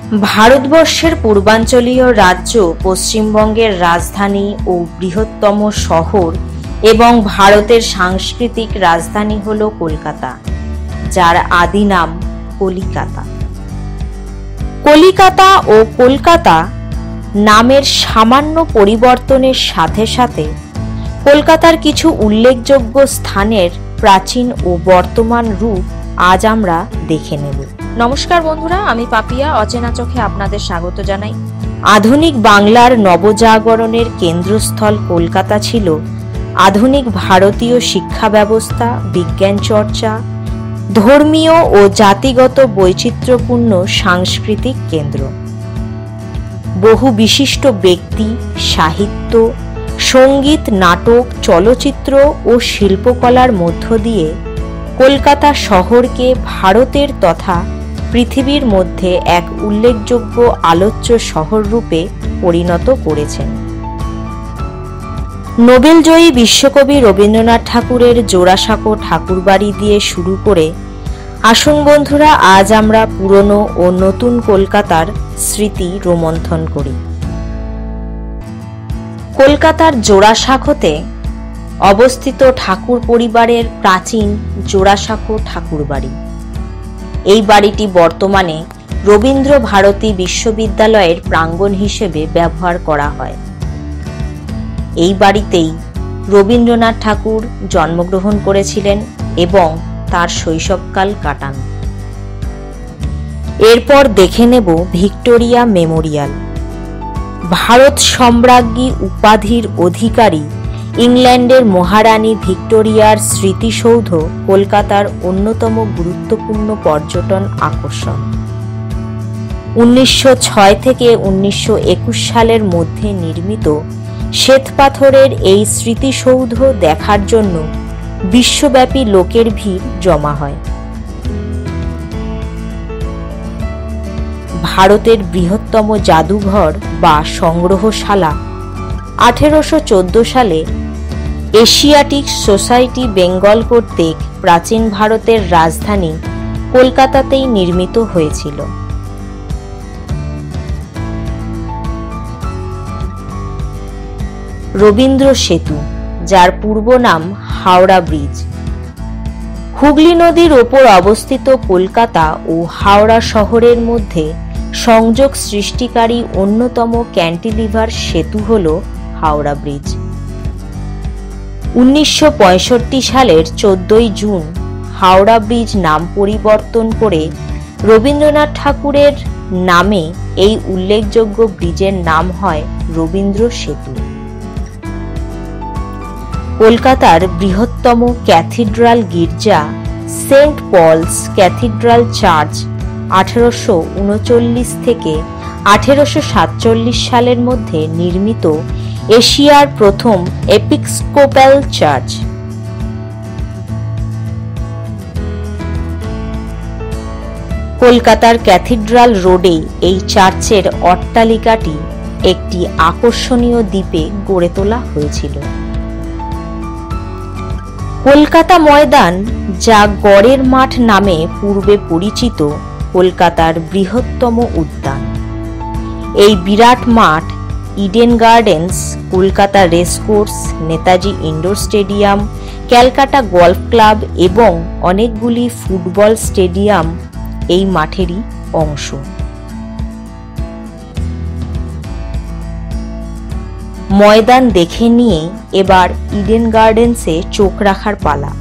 ভারতবর্ষের পূর্বাঞ্চলীয় রাজ্য পশ্চিমবঙ্গের রাজধানী ও বৃহত্তম শহর এবং ভারতের সাংস্কৃতিক রাজধানী হল কলকাতা, যার আদি নাম কলিকাতা। কলিকাতা ও কলকাতা নামের সামান্য পরিবর্তনের সাথে সাথে কলকাতার কিছু উল্লেখযোগ্য স্থানের প্রাচীন ও বর্তমান রূপ আজ আমরা দেখে নেব। নমস্কার বন্ধুরা, আমি পাপিয়া অচেনা চোখে আপনাদের স্বাগত জানাই। আধুনিক বাংলার নবজাগরণের কেন্দ্রস্থল কলকাতা ছিল আধুনিক ভারতীয় শিক্ষা ব্যবস্থা, বিজ্ঞান চর্চা, ধর্মীয় ও জাতিগত বৈচিত্র্যপূর্ণ সাংস্কৃতিক কেন্দ্র। বহু বিশিষ্ট ব্যক্তি, সাহিত্য, সঙ্গীত, নাটক, চলচ্চিত্র ও শিল্পকলার মধ্য দিয়ে কলকাতা শহরকে ভারতের তথা পৃথিবীর মধ্যে এক উল্লেখযোগ্য আলোচ্য শহর রূপে পরিণত করেছেন। নোবেলজয়ী বিশ্বকবি রবীন্দ্রনাথ ঠাকুরের জোড়াসাঁকো ঠাকুরবাড়ি দিয়ে শুরু করে আসুন বন্ধুরা, আজ আমরা পুরনো ও নতুন কলকাতার স্মৃতি রোমন্থন করি। কলকাতার জোড়াসাঁকোতে অবস্থিত ঠাকুর পরিবারের প্রাচীন জোড়াসাঁকো ঠাকুরবাড়ি। এই বাড়িটি বর্তমানে রবীন্দ্র ভারতী বিশ্ববিদ্যালয়ের প্রাঙ্গণ হিসেবে ব্যবহার করা হয়। এই বাড়িতেই রবীন্দ্রনাথ ঠাকুর জন্মগ্রহণ করেছিলেন এবং তার শৈশবকাল কাটান। এরপর দেখে নেব ভিক্টোরিয়া মেমোরিয়াল। ভারত সম্রাজ্ঞী উপাধির অধিকারী ইংল্যান্ডের মহারানী ভিক্টোরিয়ার স্মৃতিসৌধ কলকাতার অন্যতম গুরুত্বপূর্ণ পর্যটন আকর্ষণ। 1906 থেকে 1921 সালের মধ্যে নির্মিত শ্বেতপাথরের এই স্মৃতিসৌধ দেখার জন্য বিশ্বব্যাপী লোকের ভিড় জমা হয়। ভারতের বৃহত্তম জাদুঘর বা সংগ্রহশালা 1814 সালে এশিয়াটিক সোসাইটি বেঙ্গল কর্তৃক প্রাচীন ভারতের রাজধানী কলকাতাতেই নির্মিত হয়েছিল। রবীন্দ্র সেতু, যার পূর্ব নাম হাওড়া ব্রিজ, হুগলি নদীর ওপর অবস্থিত কলকাতা ও হাওড়া শহরের মধ্যে সংযোগ সৃষ্টিকারী অন্যতম ক্যান্টিলিভার সেতু হল হাওড়া ব্রিজ। 1965 সালের 14 জুন হাওড়া ব্রিজ নাম পরিবর্তন করে রবীন্দ্রনাথ ঠাকুরের নামে এই উল্লেখযোগ্য ব্রিজের নাম হয় রবীন্দ্র সেতু। কলকাতার বৃহত্তম ক্যাথিড্রাল গির্জা সেন্ট পলস ক্যাথিড্রাল চার্চ 1839 থেকে 1847 সালের মধ্যে নির্মিত এশিয়ার প্রথম এপিস্কোপাল চার্চ। কলকাতার ক্যাথিড্রাল রোডে এই চার্চের অট্টালিকাটি একটি আকর্ষণীয় দ্বীপে গড়ে তোলা হয়েছিল। কলকাতা ময়দান, যা গড়ের মাঠ নামে পূর্বে পরিচিত, কলকাতার বৃহত্তম উদ্যান। এই বিরাট মাঠ Eden Gardens, Kolkata racecourse, Netaji indoor stadium, Calcutta golf club এবং অনেকগুলি ফুটবল স্টেডিয়াম এই মাঠেরই অংশ। ময়দান দেখে নিয়ে এবার ইডেন গার্ডেন্সে চোখ রাখার পালা।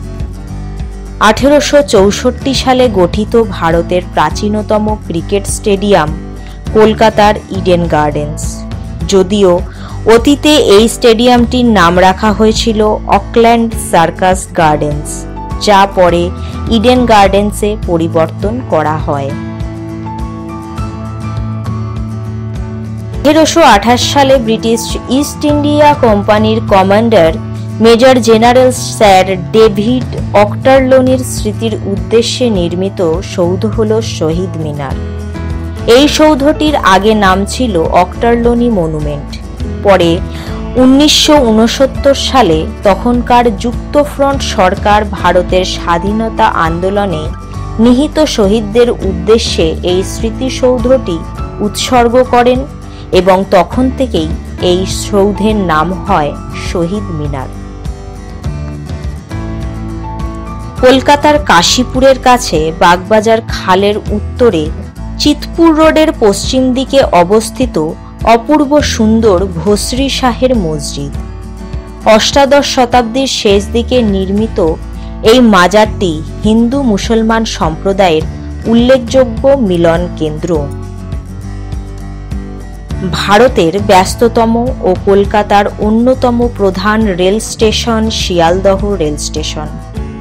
1864 সালে গঠিত ভারতের প্রাচীনতম ক্রিকেট স্টেডিয়াম কলকাতার ইডেন গার্ডেন্স। যদিও অতীতে এই স্টেডিয়ামটির নাম রাখা হয়েছিল অকল্যান্ড সার্কাস গার্ডেন্স, যা পরে ইডেন গার্ডেন্সে পরিবর্তন করা হয়। 1828 সালে ব্রিটিশ ইস্ট ইন্ডিয়া কোম্পানির commander major general sir David অক্টারলোনির স্মৃতির উদ্দেশ্যে নির্মিত সৌধ হল শহীদ মিনার। এই সৌধটির আগে নাম ছিল অক্টারলোনি মনুমেন্ট। পরে 1969 সালে তখনকার যুক্তফ্রন্ট সরকার ভারতের স্বাধীনতা আন্দোলনে নিহত শহীদদের উদ্দেশ্যে এই স্মৃতিসৌধটি উৎসর্গ করেন এবং তখন থেকেই এই সৌধের নাম হয় শহীদ মিনার। কলকাতার কাশীপুরের কাছে বাগবাজার খালের উত্তরে চিতপুর রোডের পশ্চিম দিকে অবস্থিত অপূর্ব সুন্দর ভস্রী শাহের মসজিদ। অষ্টাদশ শতাব্দীর শেষ দিকে নির্মিত এই মাজারটি হিন্দু মুসলমান সম্প্রদায়ের উল্লেখযোগ্য মিলন কেন্দ্র। ভারতের ব্যস্ততম ও কলকাতার অন্যতম প্রধান rail station Sealdah rail station.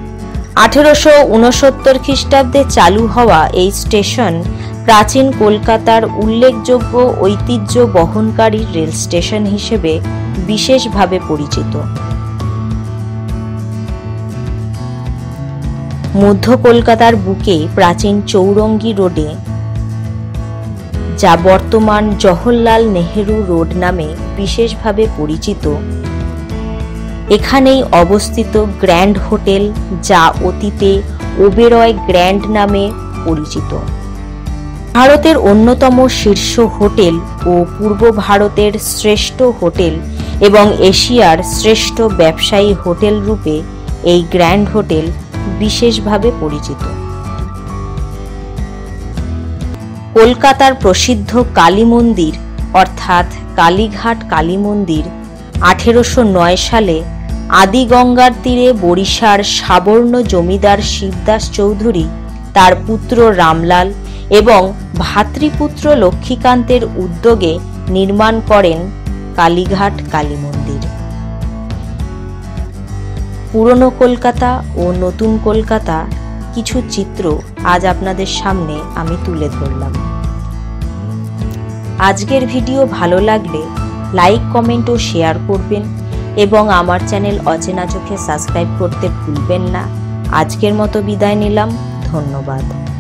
1869 খ্রিস্টাব্দে চালু হওয়া এই স্টেশন প্রাচীন কলকাতার উল্লেখযোগ্য ঐতিহ্য বহনকারী রেল স্টেশন হিসেবে বিশেষভাবে পরিচিত। মধ্য কলকাতার বুকে প্রাচীন চৌরঙ্গী রোডে, যা বর্তমান জওহরলাল নেহেরু রোড নামে বিশেষভাবে পরিচিত, এখানেই অবস্থিত গ্র্যান্ড হোটেল, যা অতীতে ওবেরয় গ্র্যান্ড নামে পরিচিত। ভারতের অন্যতম শীর্ষ হোটেল ও পূর্ব ভারতের শ্রেষ্ঠ হোটেল এবং এশিয়ার শ্রেষ্ঠ ব্যবসায়ী হোটেল রূপে এই গ্র্যান্ড হোটেল বিশেষভাবে পরিচিত। কলকাতার প্রসিদ্ধ কালী মন্দির অর্থাৎ কালীঘাট কালী মন্দির 1809 সালে আদি গঙ্গার তীরে বরিশার সাবর্ণ জমিদার শিবদাস চৌধুরী তার পুত্র রামলাল এবং ভাতৃপুত্র লক্ষ্মীকান্তের উদ্যোগে নির্মাণ করেন কালীঘাট কালী মন্দির। পুরনো কলকাতা ও নতুন কলকাতা কিছু চিত্র আজ আপনাদের সামনে আমি তুলে ধরলাম। আজকের ভিডিও ভালো লাগলে লাইক, কমেন্ট ও শেয়ার করবেন এবং আমার চ্যানেল অচেনা চোখে সাবস্ক্রাইব করতে ভুলবেন না। আজকের মতো বিদায় নিলাম। ধন্যবাদ।